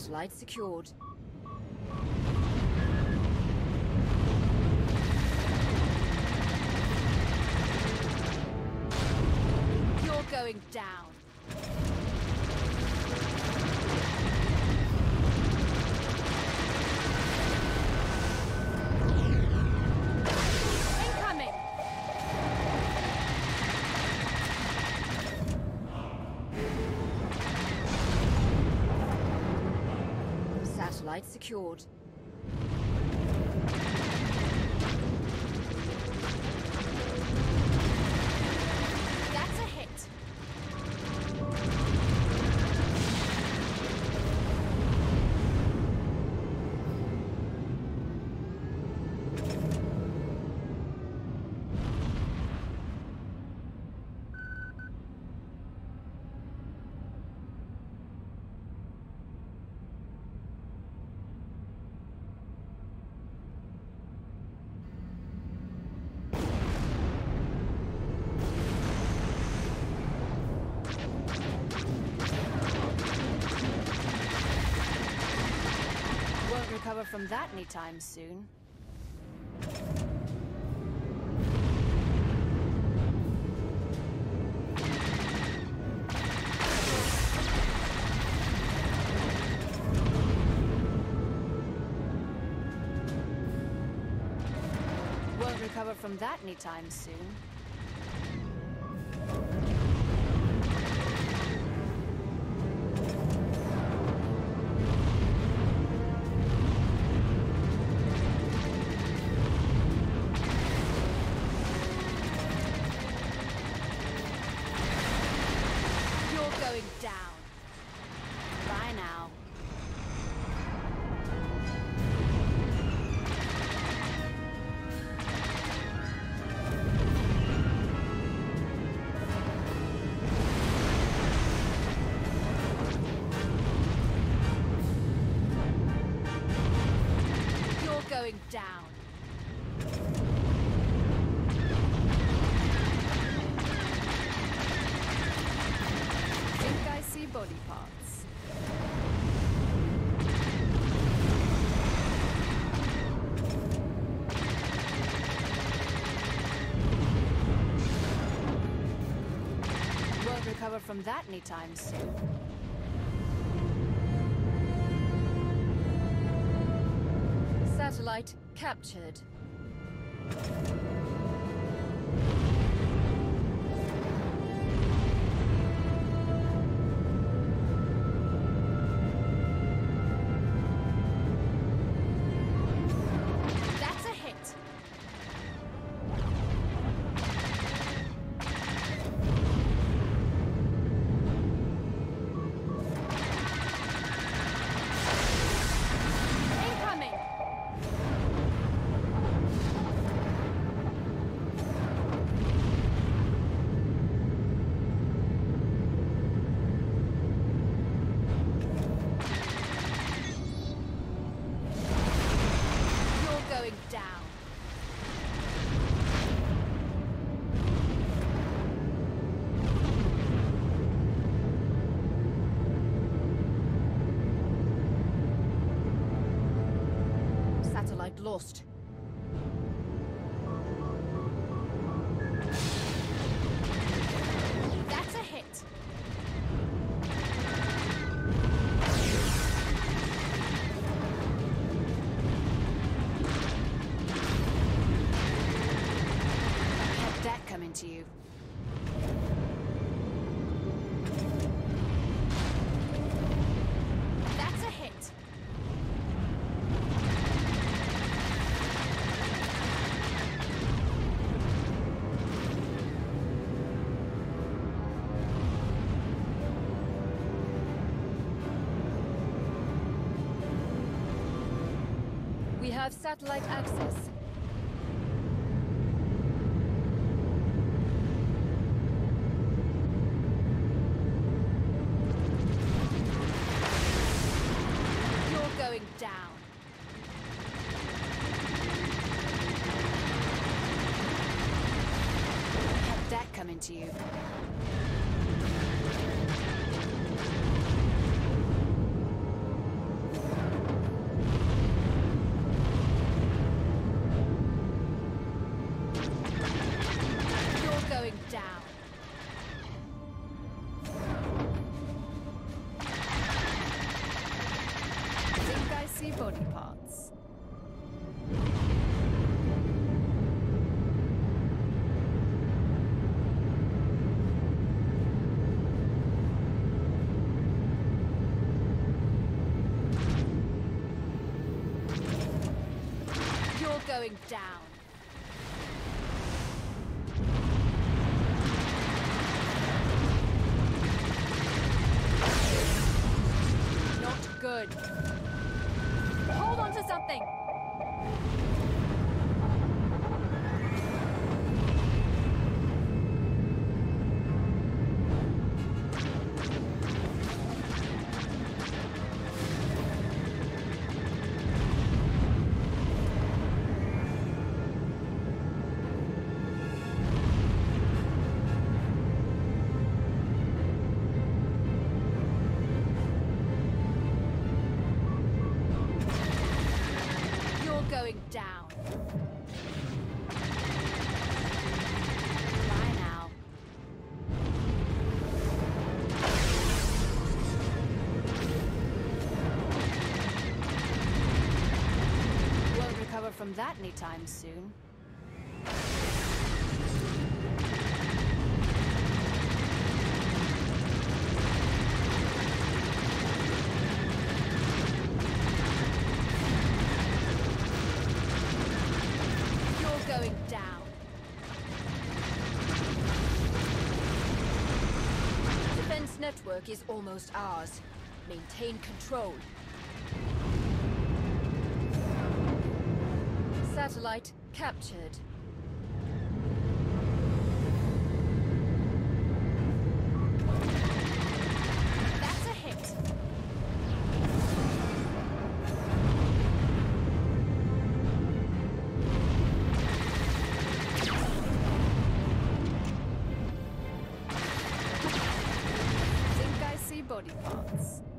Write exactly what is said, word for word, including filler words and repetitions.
Satellite secured. You're going down. Satellite secured. That's a hit. Recover from that anytime soon. Won't recover from that anytime soon. Down. Bye now. You're going down. Body parts. Won't recover from that anytime soon. Satellite captured. Down. Satellite lost. That's a hit. Coming to you. That's a hit. We have satellite access. Down. Had that coming to you. parts. You're going down. Not good. Hold on to something. Going down. Bye now. Won't recover from that anytime soon. Going down. Defense network is almost ours. Maintain control. Satellite captured. That's a hit. Body parts.